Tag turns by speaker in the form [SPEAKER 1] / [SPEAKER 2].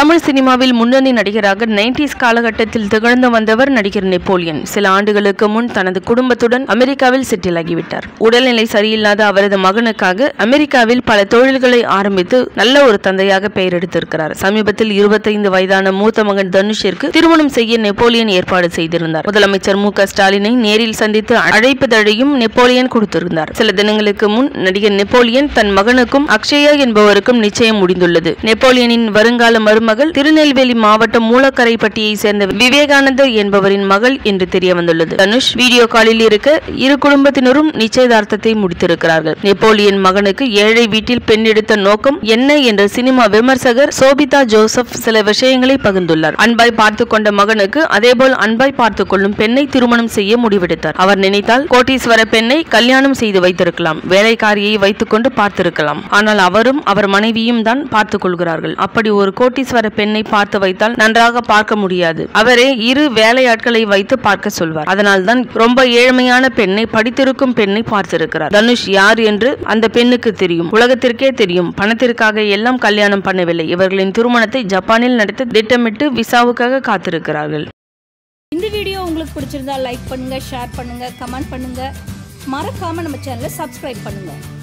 [SPEAKER 1] தமிழ் சினிமாவில் முன்னணி நடிகராக 90s காலகட்டத்தில் திகழ்ந்து வந்தவர் நடிகர் நெப்போலியன். சில ஆண்டுகளுக்கு முன் தனது குடும்பத்துடன் அமெரிக்காவில் செட்டில் ஆகிவிட்டார். உடல்நிலை சரியில்லாத அவரது மகனுக்காக அமெரிக்காவில் பல தொழில்களை ஆரம்பித்து நல்ல ஒரு தந்தையாக பெயர் எடுத்திருக்கிறார். சமீபத்தில் 25 வயதான மூத்த மகன் தனுஷிற்கு திருமணம் செய்ய நெப்போலியன் ஏற்பாடு செய்திருந்தார். முதலமைச்சர் மு.க. ஸ்டாலினை நேரில் சந்தித்து அழைப்புதழையும் நெப்போலியன் கொடுத்திருந்தார். சில தினங்களுக்கு முன் நடிகர் நெப்போலியன் தன் மகனுக்கும் அக்ஷயா என்பவருக்கும் நிச்சயம் முடிந்துள்ளது. நெப்போலியனின் வருங்கால மருமகள் திருநெல்வேலி மாவட்டம் மூலக்கரைப்பட்டியை சேர்ந்த விவேகானந்தர் என்பவரின் மகள் என்று தெரிய வந்துள்ளது. தனுஷ் வீடியோ காலில் இருக்க இரு குடும்பத்தினரும் நிச்சயதார்த்தத்தை முடித்திருக்கிறார்கள். நெப்போலியன் மகனுக்கு ஏழை வீட்டில் பெண் எடுத்த நோக்கம் என்ன என்ற சினிமா விமர்சகர் சோபிதா ஜோசப் சில விஷயங்களை பகிர்ந்துள்ளார். அன்பாய் பார்த்து கொண்ட மகனுக்கு அதேபோல் அன்பாய் பார்த்துக் கொள்ளும் பெண்ணை திருமணம் செய்ய முடிவெடுத்தார். அவர் நினைத்தால் கோட்டீஸ்வர பெண்ணை கல்யாணம் செய்து வைத்திருக்கலாம், வேலைக்காரியை வைத்துக் கொண்டு பார்த்திருக்கலாம். ஆனால் அவரும் அவர் மனைவியும் தான் பார்த்துக் கொள்கிறார்கள். அப்படி ஒரு கோட்டீஸ்வர பெண்ணை பார்த்து வைத்தால் நன்றாக பார்க்க முடியாது. அவரே இரு வேலையாட்களை வைத்து பார்க்க சொல்வார். அதனால் தான் ரொம்ப ஏழ்மையான பெண்ணை, படித்திருக்கும் பெண்ணை பார்த்திருக்கிறார். தனுஷ் யார் என்று அந்த பெண்ணுக்கு தெரியும், உலகத்திற்கே தெரியும். பணத்திற்காக எல்லாம் கல்யாணம் பண்ணவில்லை. இவர்களின் திருமணத்தை ஜப்பானில் நடத்த திட்டமிட்டு விசாவுக்காக காத்திருக்கிறார்கள்.
[SPEAKER 2] இந்த வீடியோ உங்களுக்கு பிடிச்சிருந்தா லைக் பண்ணுங்க, ஷேர் பண்ணுங்க, கமெண்ட் பண்ணுங்க. மறக்காம நம்ம சேனலை சப்ஸ்கிரைப் பண்ணுங்க.